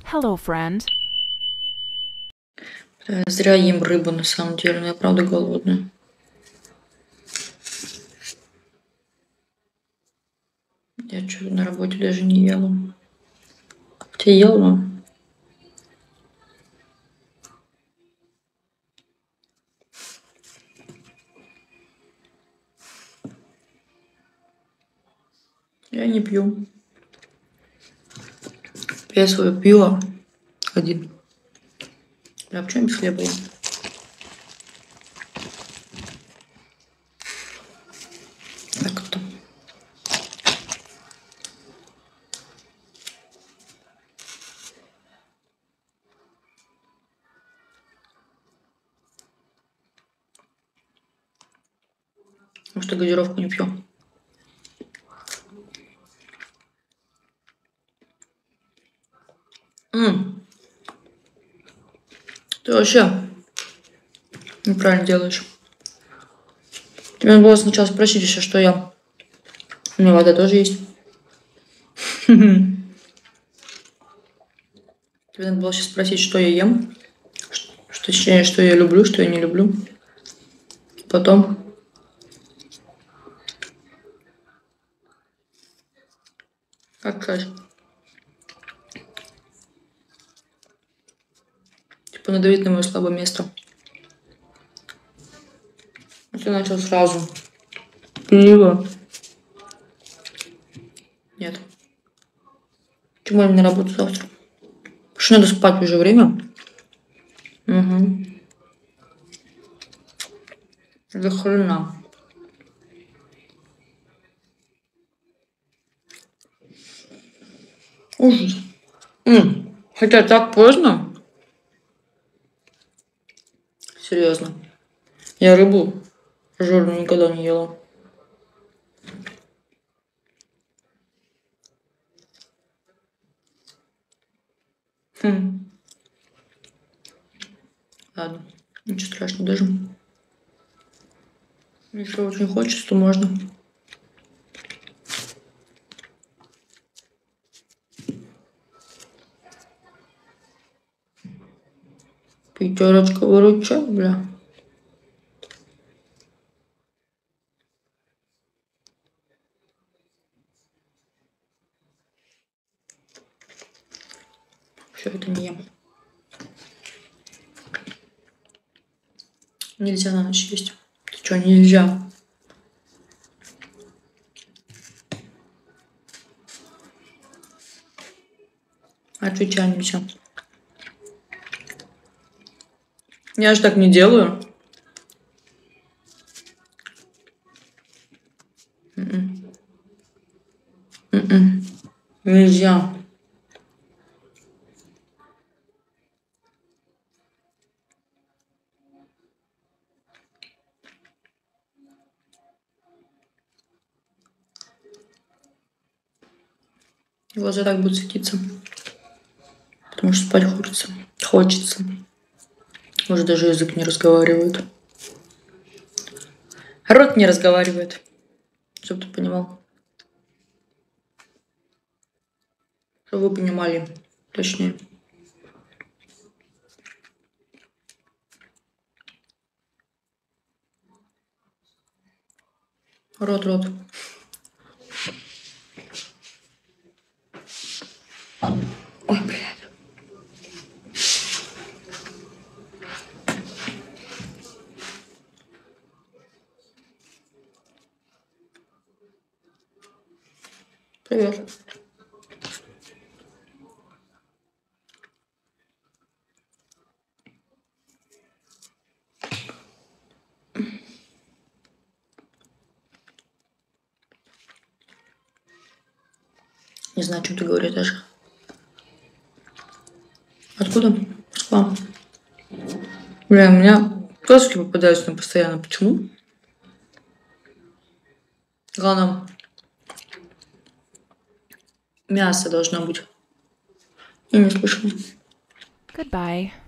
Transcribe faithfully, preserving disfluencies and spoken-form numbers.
Hello, friend. Бля, я зря ем рыбу на самом деле, но я правда голодная. Я что-то на работе даже не ела. Хотя ела, но... Я не пью. Я свое пиво один. Бля, почему я без хлеба ем? Так вот. Потому что газировку не пью. М. Ты вообще неправильно делаешь. Тебе надо было сначала спросить еще, что я. У меня вода тоже есть. Тебе надо было сейчас спросить, что я ем. Что, точнее, что я люблю, что я не люблю. Потом... Как сказать? Типа надавить на мое слабое место. А ты начал сразу. Пиво. Нет. Чему я на работу завтра? Потому что надо спать уже время. Угу. До хрена. Ужас. М. Хотя так поздно. Серьезно. Я рыбу жирную никогда не ела. Хм. Ладно. Ничего страшного даже. Если очень хочется, то можно. Пятерочка выручай, бля. Все это не ем. Нельзя на ночь есть. Ты что, нельзя? Отвечай, нельзя. Я же так не делаю. М-м. М-м. Нельзя. Глаза так будут светиться. Потому что спать хочется. Хочется. Уже даже язык не разговаривает. Рот не разговаривает. Чтоб ты понимал. Чтобы вы понимали. Точнее. Рот, рот. Ой, блядь. Привет. Не знаю, о чем ты говоришь даже. Откуда? Москва. Бля, у меня тоски попадаются на постоянно. Почему? Главное, мясо должно быть. Я не слышала. Goodbye.